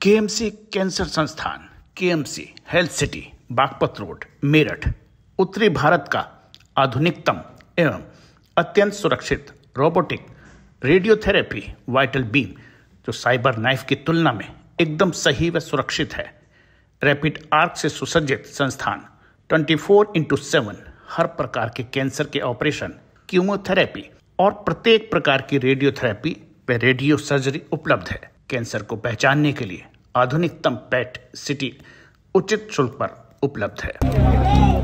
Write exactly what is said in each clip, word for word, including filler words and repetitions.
KMC cancer संस्थान, KMC health city, Baghpat road, Meerut, उत्तरी भारत का आधुनिकतम एवं अत्यंत सुरक्षित रोबोटिक रेडियोथेरेपी वाइटल बीम जो साइबर नाइफ की तुलना में एकदम सही व सुरक्षित है। रैपिड आर्क से सुसज्जित संस्थान चौबीस इंटू सेवन हर प्रकार के कैंसर के ऑपरेशन, कीमोथेरेपी और प्रत्येक प्रकार की रेडियोथेरेपी व रेडियो सर्जरी उपलब्ध है। कैंसर को पहचानने के लिए आधुनिकतम पेट सिटी उचित शुल्क पर उपलब्ध है।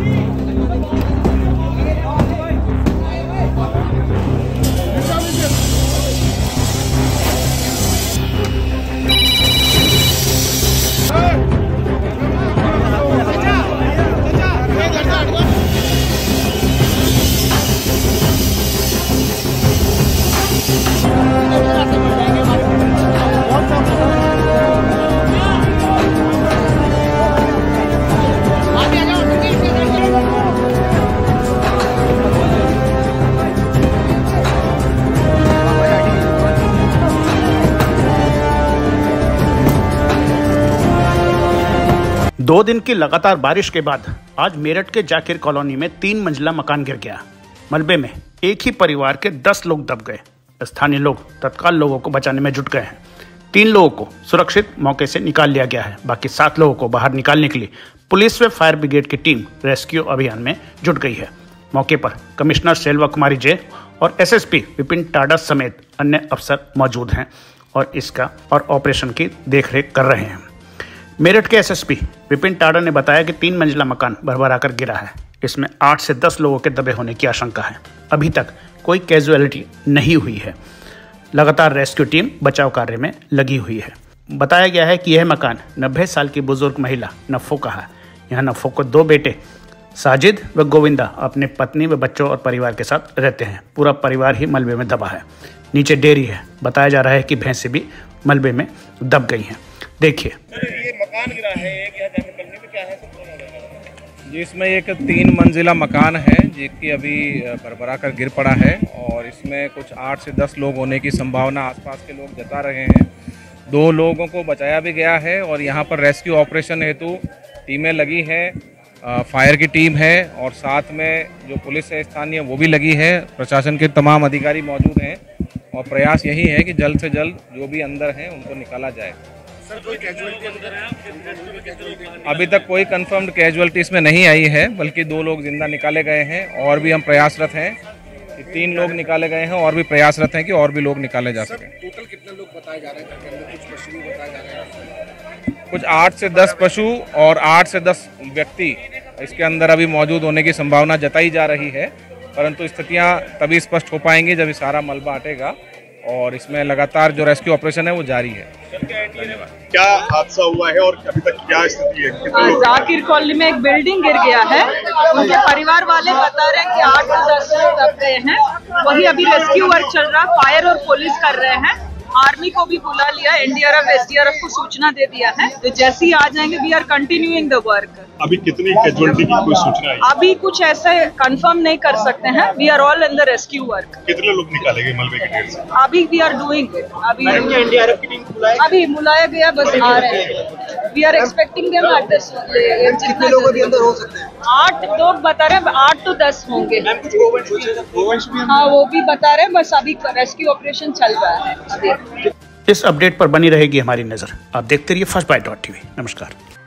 दो दिन की लगातार बारिश के बाद आज मेरठ के जाकिर कॉलोनी में तीन मंजिला मकान गिर गया। मलबे में एक ही परिवार के दस लोग दब गए। स्थानीय लोग तत्काल लोगों को बचाने में जुट गए हैं। तीन लोगों को सुरक्षित मौके से निकाल लिया गया है। बाकी सात लोगों को बाहर निकालने के लिए पुलिस व फायर ब्रिगेड की टीम रेस्क्यू अभियान में जुट गई है। मौके पर कमिश्नर सेल्वा कुमारी जे और एसएसपी विपिन टाडा समेत अन्य अफसर मौजूद हैं और इसका और ऑपरेशन की देखरेख कर रहे हैं। मेरठ के एसएसपी विपिन टाडा ने बताया कि तीन मंजिला मकान भरभरा कर गिरा है। इसमें आठ से दस लोगों के दबे होने की आशंका है। अभी तक कोई कैजुअलिटी नहीं हुई है। लगातार रेस्क्यू टीम बचाव कार्य में लगी हुई है। बताया गया है कि यह मकान नब्बे साल की बुजुर्ग महिला नफ़ो का है। यहाँ नफ़ो को दो बेटे साजिद व गोविंदा अपने पत्नी व बच्चों और परिवार के साथ रहते हैं। पूरा परिवार ही मलबे में दबा है। नीचे डेयरी है। बताया जा रहा है कि भैंसें भी मलबे में दब गई हैं। देखिए, ये मकान गिरा है, एक यहाँ जाकर करने में क्या है सब? जी, इसमें एक तीन मंजिला मकान है जिसकी अभी भरभरा कर गिर पड़ा है और इसमें कुछ आठ से दस लोग होने की संभावना आसपास के लोग जता रहे हैं। दो लोगों को बचाया भी गया है और यहाँ पर रेस्क्यू ऑपरेशन हेतु टीमें लगी हैं। फायर की टीम है और साथ में जो पुलिस है स्थानीय वो भी लगी है। प्रशासन के तमाम अधिकारी मौजूद हैं और प्रयास यही है कि जल्द से जल्द जो भी अंदर हैं उनको निकाला जाए। सर, कोई कैजुअलिटी अंदर है? अभी तक कोई कंफर्म्ड कैजुअलिटी इसमें नहीं आई है, बल्कि दो लोग जिंदा निकाले गए हैं और भी हम प्रयासरत हैं कि तीन लोग निकाले गए हैं और भी प्रयासरत हैं कि और भी लोग निकाले जा सकें। टोटल कितने लोग बताए जा रहे हैं? कुछ पशु भी बताए जा रहे हैं? कुछ आठ से दस पशु और आठ से दस व्यक्ति इसके अंदर अभी मौजूद होने की संभावना जताई जा रही है, परंतु स्थितियाँ तभी स्पष्ट हो पाएंगी जब सारा मलबा हटेगा और इसमें लगातार जो रेस्क्यू ऑपरेशन है वो जारी है। धन्यवाद। क्या हादसा हुआ है और अभी तक क्या स्थिति है? जाकिर कॉलोनी में एक बिल्डिंग गिर गया है। उनके परिवार वाले बता रहे हैं कि आठ से दस लोग दब गए हैं। वही अभी रेस्क्यू वर्क चल रहा है। फायर और पुलिस कर रहे हैं। आर्मी को भी बुला लिया, एनडीआरएफ एसडीआरएफ को सूचना दे दिया है। तो जैसे ही आ जाएंगे we are continuing the work. अभी कितनी कैजुअलिटी की कोई सूचना है? अभी कुछ ऐसे कंफर्म नहीं कर सकते हैं। We are all in the rescue work. कितने लोग निकाले गए मलबे के ढेर से? अभी वी आर डूइंग इट। अभी एनडीआरएफ की टीम बुलाई? अभी बुलाया गया, बस आ रहे हैं। We are expecting them at this. कितने लोग अभी अंदर हो सकते हैं? आठ लोग बता रहे हैं, आठ टू दस होंगे। कुछ गोवंश गोवंश भी हाँ, वो भी बता रहे हैं। बस अभी रेस्क्यू ऑपरेशन चल रहा है। इस अपडेट पर बनी रहेगी हमारी नजर। आप देखते रहिए फर्स्ट बाइट डॉट टीवी। नमस्कार।